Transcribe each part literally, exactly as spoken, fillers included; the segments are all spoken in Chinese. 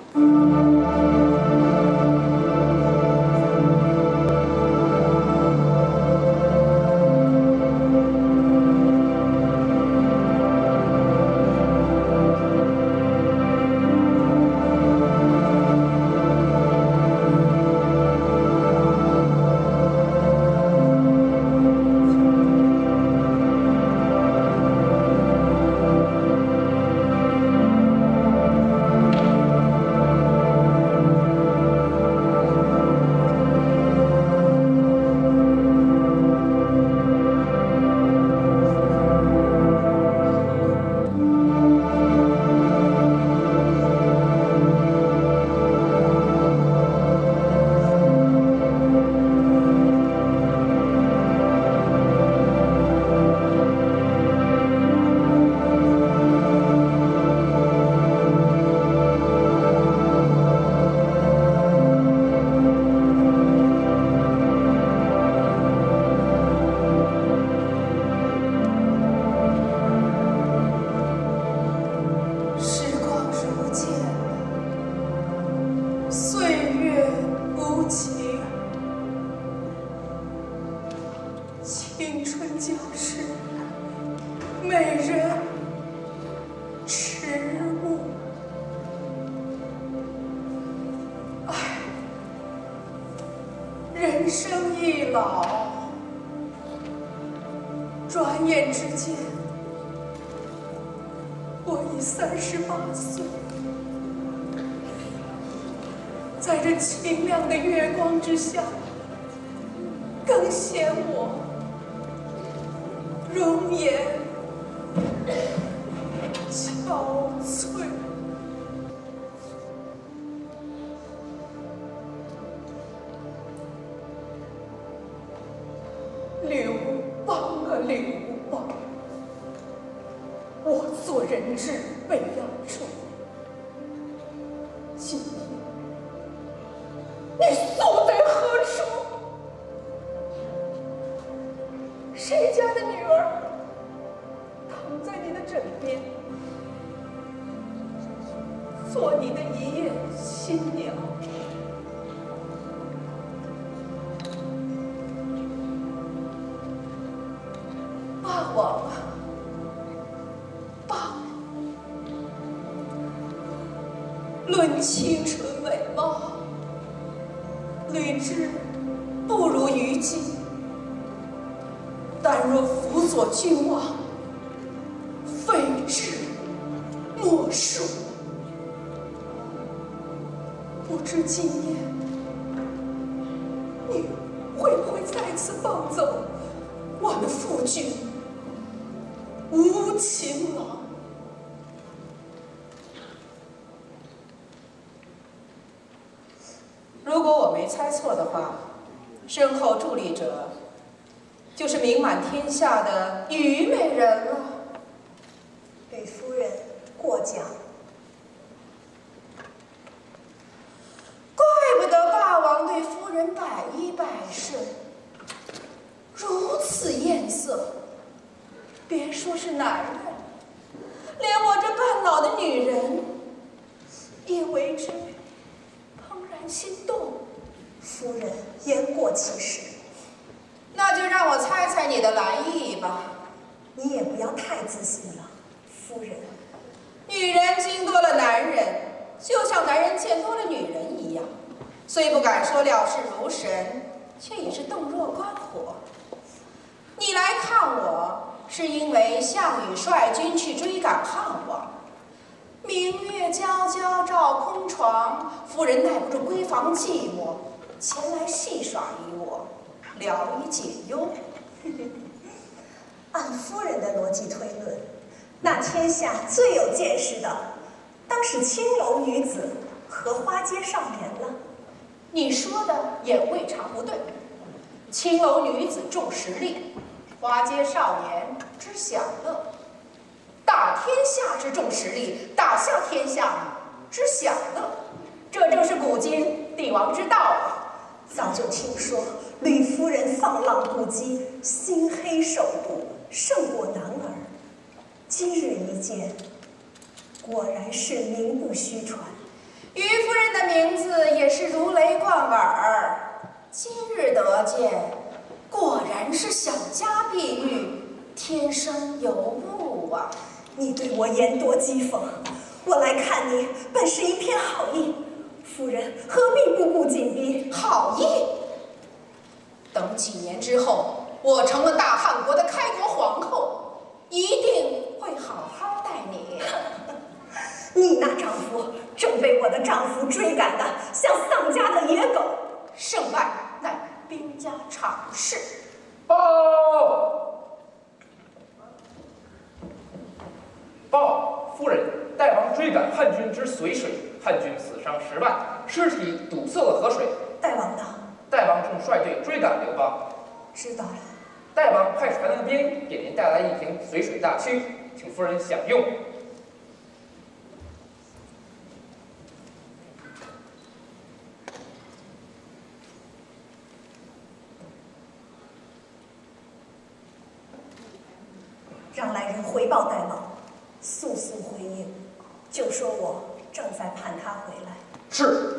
论清纯美貌，吕雉不如虞姬。但若辅佐君王，非雉莫属。不知今夜你会不会再次放走我的父君吴秦王？ 如果我没猜错的话，身后伫立者就是名满天下的虞美人了。 吕夫人过奖。 怪不得霸王对夫人百依百顺，如此艳色。别说是男人，连我这半老的女人也为之怦然心动。 夫人言过其实， 那就让我猜猜你的来意吧。 你也不要太自信了，夫人。 女人经多了男人，就像男人见多了女人一样，虽不敢说了事如神，却也是洞若观火。你来看我，是因为项羽率军去追赶汉王，明月皎皎照空床，夫人耐不住闺房寂寞，前来戏耍于我，聊以解忧。 按夫人的逻辑推论，那天下最有见识的，当是青楼女子和花街少年了。 你说的也未尝不对，青楼女子重实力，花街少年知享乐。打天下之重实力，打下天下之享乐，这正是古今帝王之道啊！ 早就听说吕夫人放浪不羁，心黑手毒，胜过男儿。今日一见，果然是名不虚传。 于夫如雷贯耳，今日得见，果然是小家碧玉，天生尤物啊！ 你对我言多讥讽，我来看你本是一片好意，夫人何必步步紧逼？ 好意？等几年之后，我成了大汉国的开国皇后，一定会好好待你。 你那丈夫正被我的丈夫追赶的像丧家的野狗， 胜败乃兵家常事。 报！报！夫人，代王追赶汉军之随水，汉军死伤十万，尸体堵塞了河水。 代王道。 代王正率队追赶刘邦。 知道了。 代王派传令兵给您带来一瓶随水大曲，请夫人享用。 让来人回报代王，速速回应，就说我正在盼他回来。 是。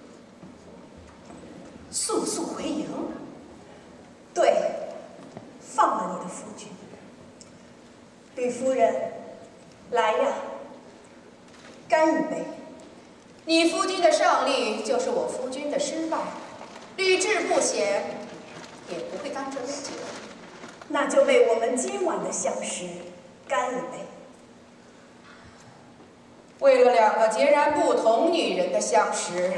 速速回营。 对，放了你的夫君。吕夫人，来呀，干一杯。 你夫君的胜利就是我夫君的失败，吕雉不贤，也不会干这杯酒。 那就为我们今晚的相识干一杯。 为了两个截然不同女人的相识，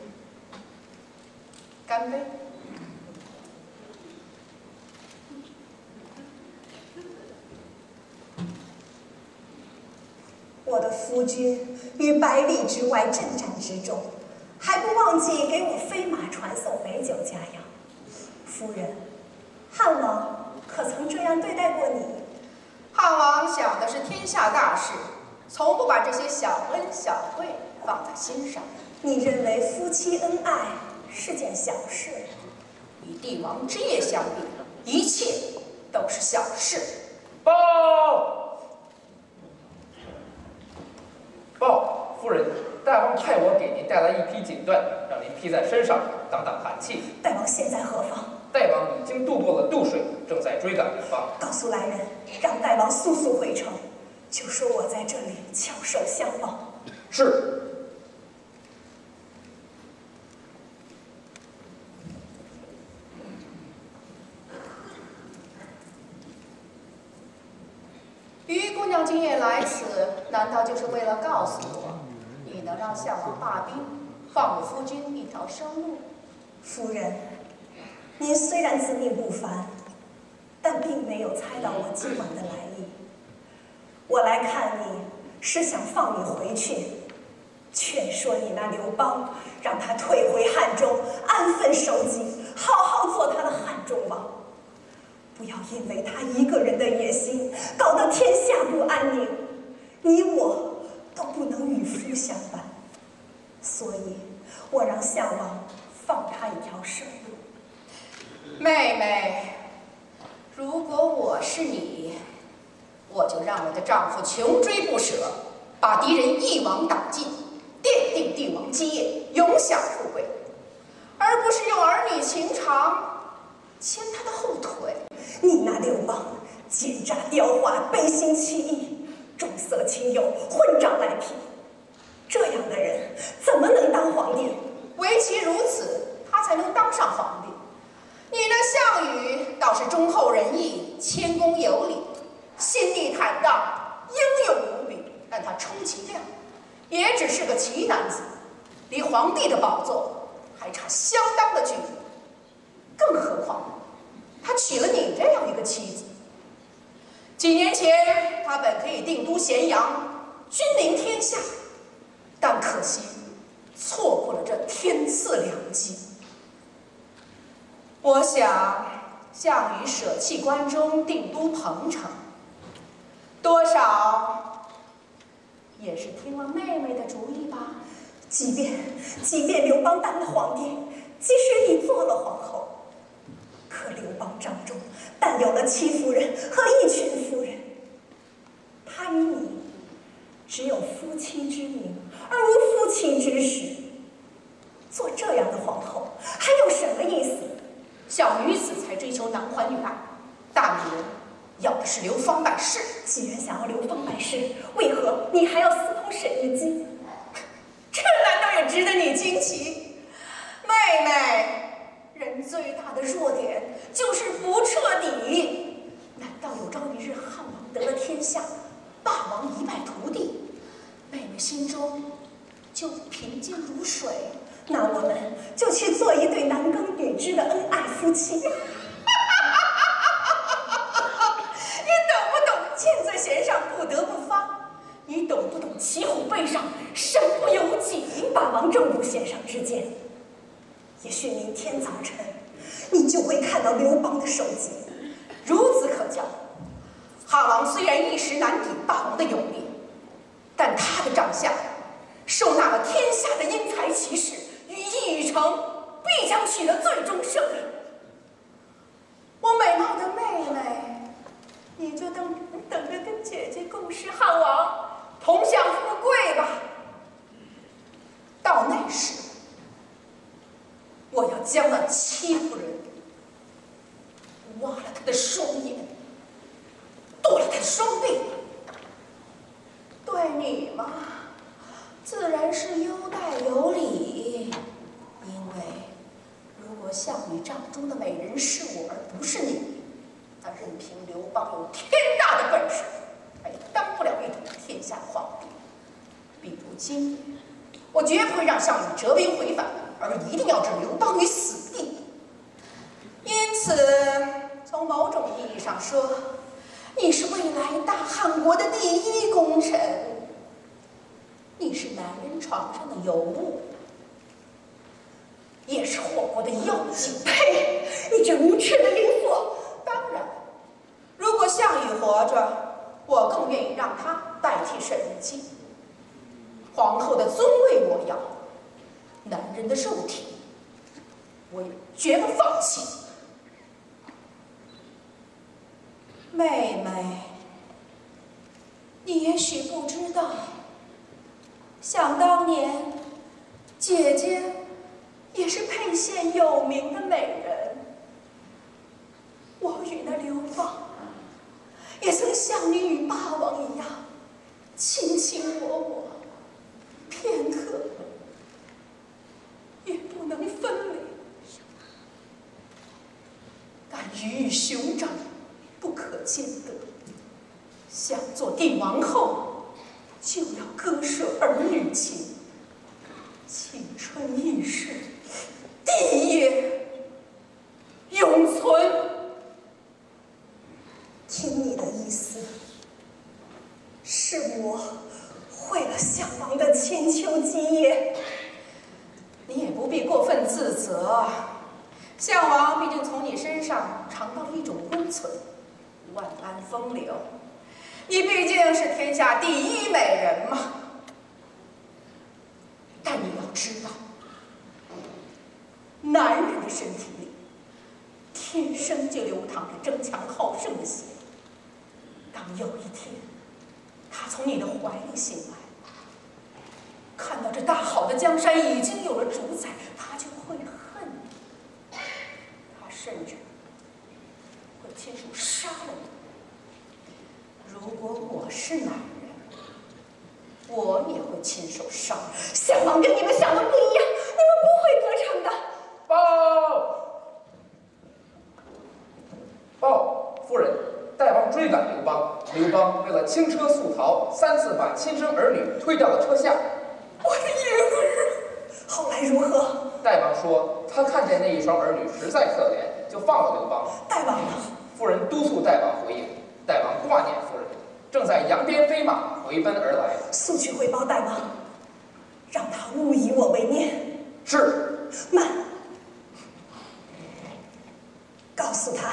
干杯！ 我的夫君于百里之外征战之中，还不忘记给我飞马传送美酒佳肴。夫人，汉王可曾这样对待过你？ 汉王想的是天下大事，从不把这些小恩小惠放在心上。 你认为夫妻恩爱是件小事？ 与帝王之业相比，一切都是小事。 报！报！夫人，大王派我给您带来一匹锦缎，让您披在身上，挡挡寒气。 大王现在何方？ 大王已经渡过了渡水，正在追赶刘邦。 告诉来人，让大王速速回城，就说我在这里翘首相望。 是。 于姑娘今夜来此，难道就是为了告诉我，你能让项王罢兵，放我夫君一条生路？ 夫人，您虽然自命不凡，但并没有猜到我今晚的来意。我来看你，是想放你回去，劝说你那刘邦，让他退回汉中，安分守己，好好做他的汉中王。不要因为他一个人的野心，搞得天下不安宁，你我都不能与夫相伴。所以，我让项王放他一条生路。 妹妹，如果我是你，我就让我的丈夫穷追不舍，把敌人一网打尽，奠定帝王基业，永享富贵，而不是用儿女情长牵他的后腿。 你那刘邦奸诈刁滑，背信弃义，重色轻友，混账赖皮，这样的人怎么能当皇帝？ 唯其如此，他才能当上皇帝。你那项羽倒是忠厚仁义，谦恭有礼，心地坦荡，英勇无比，但他充其量也只是个奇男子，离皇帝的宝座还差相当的距离。更何况他娶了你这样一个妻子。几年前他本可以定都咸阳，君临天下，但可惜错过了这天赐良机。我想项羽舍弃关中，定都彭城，多少也是听了妹妹的主意吧。 即便即便刘邦当了皇帝，即使你做了皇后，可刘邦帐中但有了戚夫人和一群夫人，他与你只有夫妻之名，而无夫妻之实。做这样的求男还女爱，大女人要的是流芳百世。 既然想要流芳百世，为何你还要私通沈一姬？ 这难道也值得你惊奇？妹妹，人最大的弱点就是不彻底。难道有朝一日汉王得了天下，霸王一败涂地，妹妹心中就平静如水？ 那我们就去做一对男耕女织的恩爱夫妻。你懂不懂箭在弦上不得不发？你懂不懂骑虎背上身不由己？ 霸王正不弦上之箭，也许明天早晨你就会看到刘邦的首级。 孺子可教。汉王虽然一时难抵霸王的勇力，但他的长相收纳了天下的英才奇士，羽翼已成，必将取得最终胜利。我美貌的妹妹，你就等等着跟姐姐共事汉王，同享富贵吧。到那时，我要将那戚夫人挖了她的双眼，剁了她的双臂。对你嘛，自然是优待有礼。因为如果项羽帐中的美人是我而不是你，那任凭刘邦有天大的本事，他也当不了一统天下的皇帝。比如今日，我绝不会让项羽折兵回返，而一定要置刘邦于死地。因此，从某种意义上说，你是未来大汉国的第一功臣，你是男人床上的尤物，也是火锅的妖精。 呸！你这无耻的淫妇！ 当然，如果项羽活着，我更愿意让他代替沈一姬。皇后的尊位我要，男人的肉体我也绝不放弃。妹妹，你也许不知道，想当年，姐姐也是沛县有名的美人。我与那刘邦，也曾像你与霸王一样，卿卿我我，片刻也不能分离。但鱼与熊掌不可兼得，想做帝王后，就要割舍儿女情，青春易逝，帝业永存。 听你的意思，是我毁了项王的千秋基业。 你也不必过分自责，项王毕竟从你身上尝到了一种温存，万般风流。你毕竟是天下第一美人嘛。但你要知道，男人的身体里天生就流淌着争强好胜的血。当有一天他从你的怀里醒来，看到这大好的江山已经有了主宰，他就会恨你，他甚至会亲手杀了你。如果我是男人，我也会亲手杀你。 项王跟你们想的不一样，你们不会得逞的。 报！报！夫人，代王追赶刘邦，刘邦为了轻车速逃，三次把亲生儿女推掉了车下。 我的婴儿，后来如何？ 代王说，他看见那一双儿女实在可怜，就放了刘邦。 代王呢？ 夫人督促代王回应，代王挂念夫人，正在扬鞭飞马回奔而来。 速去回报代王，让他勿以我为念。 是。 慢，告诉他，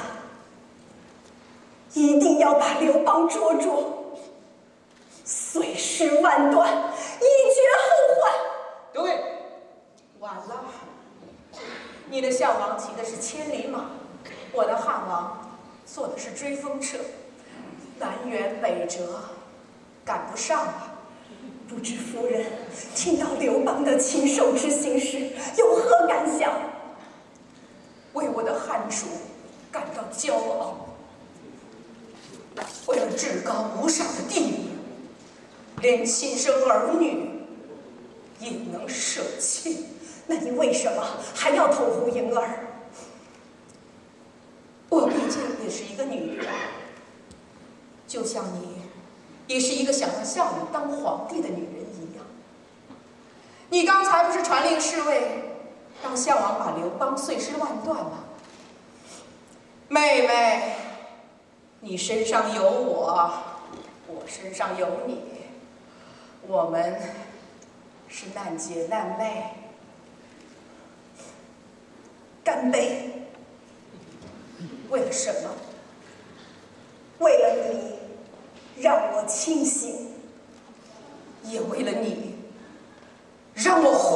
一定要把刘邦捉住，碎尸万段，以绝后患。 刘备， 晚了，你的项王骑的是千里马，我的汉王坐的是追风车，南辕北辙，赶不上了。 不知夫人听到刘邦的禽兽之行时，有何感想？ 为我的汉主感到骄傲。为了至高无上的地位，连亲生儿女也能舍弃。 那你为什么还要偷胡莹儿？ 我毕竟也是一个女人，就像你也是一个想让项羽当皇帝的女人一样。你刚才不是传令侍卫，让项王把刘邦碎尸万段吗？妹妹，你身上有我，我身上有你，我们是难姐难妹。 干杯！ 为了什么？ 为了你，让我清醒； 也为了你，让我